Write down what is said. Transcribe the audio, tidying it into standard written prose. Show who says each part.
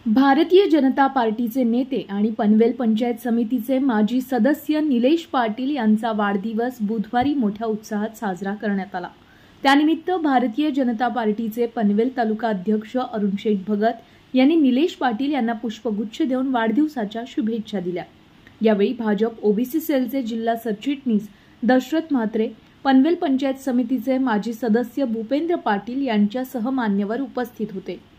Speaker 1: भारतीय जनता पार्टीचे नेते आणि पनवेल पंचायत समितीचे माजी सदस्य निलेश पाटील यांचा वाढदिवस बुधवारी मोठ्या उत्साहात साजरा करण्यात आला। त्यानिमित्त भारतीय जनता पार्टीचे पनवेल तालुका अध्यक्ष अरुण शेठ भगत यांनी निलेश पाटील यांना पुष्पगुच्छ देऊन वाढदिवसाच्या शुभेच्छा दिल्या। यावेळी भाजप ओबीसी सेलचे जिल्हा सरचिटणीस दशरथ म्हात्रे, पनवेल पंचायत समितीचे माजी सदस्य भूपेंद्र पाटील यांच्यासह मान्यवर उपस्थित होते।